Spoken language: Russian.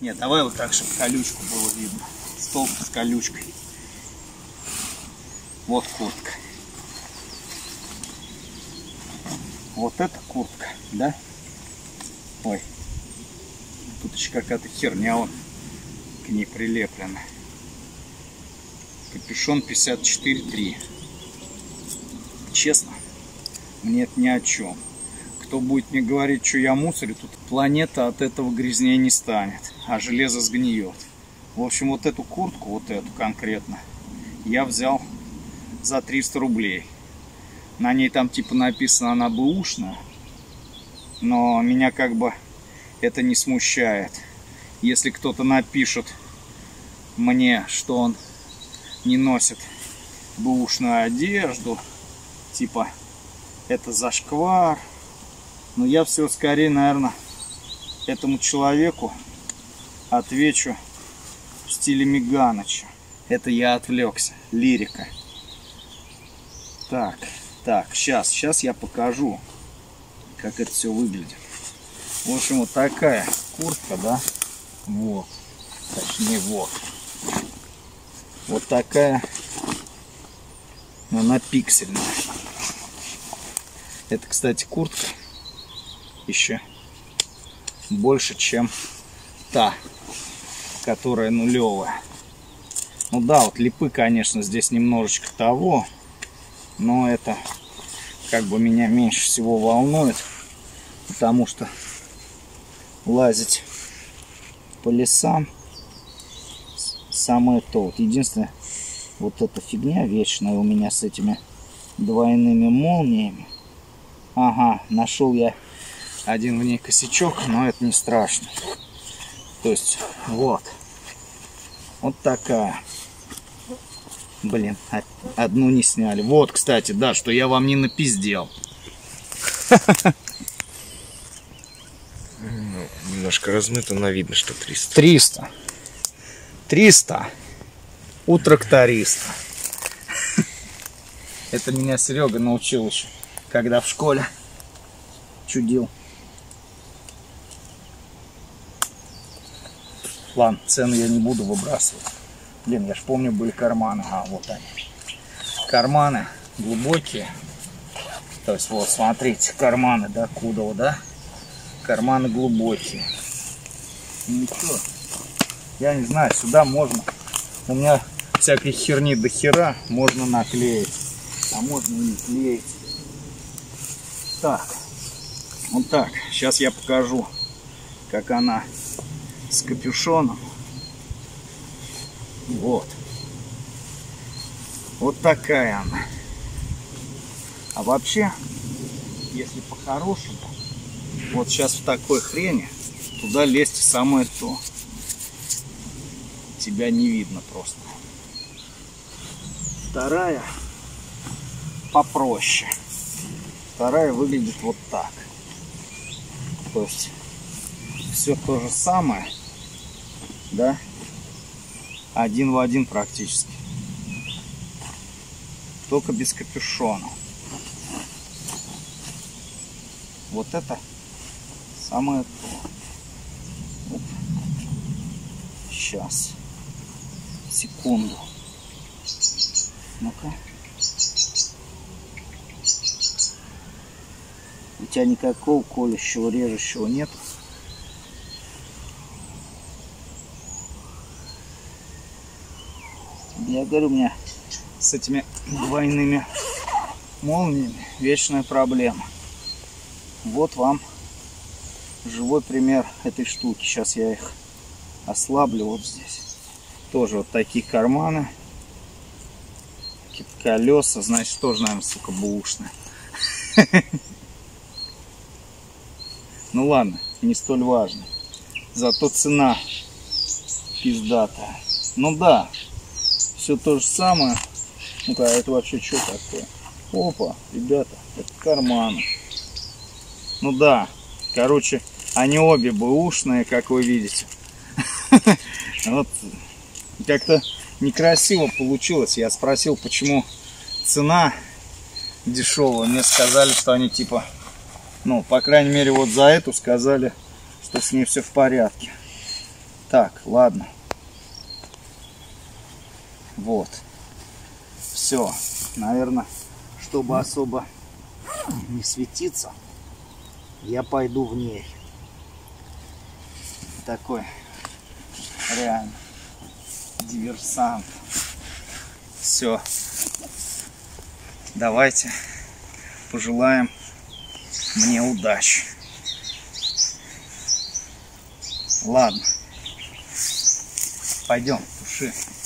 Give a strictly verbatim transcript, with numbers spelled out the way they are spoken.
Нет, давай вот так, чтобы колючку было видно. Столб с колючкой. Вот куртка. Вот эта куртка, да? Ой. Тут еще какая-то херня вот к ней прилеплена. Капюшон пятьдесят четыре три. Честно, мне это ни о чем. Кто будет мне говорить, что я мусорю, тут планета от этого грязнее не станет, а железо сгниет. В общем, вот эту куртку, вот эту конкретно, я взял за триста рублей. На ней там типа написано, она бэушная, но меня как бы это не смущает. Если кто-то напишет мне, что он не носит бэушную одежду, типа это зашквар, но я все скорее, наверное, этому человеку отвечу в стиле Миганыча. Это я отвлекся. Лирика. Так, так, сейчас, сейчас я покажу, как это все выглядит. В общем, вот такая куртка, да, вот, точнее, вот. Вот такая, она пиксельная. Это, кстати, куртка еще больше, чем та, которая нулевая. Ну да, вот липы, конечно, здесь немножечко того, но это как бы меня меньше всего волнует, потому что лазить по лесам самое то. Вот единственное, вот эта фигня вечная у меня с этими двойными молниями. Ага, нашел я один в ней косячок, но это не страшно. То есть, вот. Вот такая. Блин, одну не сняли. Вот, кстати, да, что я вам не напиздел. Ну, немножко размыто, но видно, что триста. триста. триста. У тракториста. Это меня Серега научил еще, когда в школе чудил. Ладно, цены я не буду выбрасывать. Блин, я ж помню, были карманы. А, вот они. Карманы глубокие. То есть, вот, смотрите, карманы, да, Кудова, да? Карманы глубокие. Ничего. Я не знаю, сюда можно. У меня всякой херни до хера можно наклеить. А можно и не клеить. Так. Вот так. Сейчас я покажу, как она с капюшоном. Вот. Вот такая она. А вообще, если по-хорошему, вот сейчас в такой хрени туда лезть самое то. Тебя не видно просто. Вторая попроще. Вторая выглядит вот так. То есть все то же самое, да, один в один практически, только без капюшона. Вот это самое то. Вот. Сейчас, секунду. Ну-ка. У тебя никакого колющего, режущего нет. Я говорю, у меня с этими двойными молниями вечная проблема. Вот вам живой пример этой штуки. Сейчас я их ослаблю вот здесь. Тоже вот такие карманы. Какие-то колеса. Значит, тоже, наверное, сука, бэушные. Ну ладно, не столь важно. Зато цена пиздатая. Ну да, все то же самое. Ну-ка, это вообще что такое? Опа, ребята, это карманы. Ну да, короче, они обе бэушные, как вы видите. Вот как-то некрасиво получилось. Я спросил, почему цена дешевая. Мне сказали, что они типа, ну, по крайней мере, вот за эту сказали, что с ней все в порядке. Так, ладно. Вот. Все. Наверное, чтобы особо не светиться, я пойду в ней. Такой реально диверсант. Все. Давайте пожелаем мне удачи. Ладно. Пойдем, туши.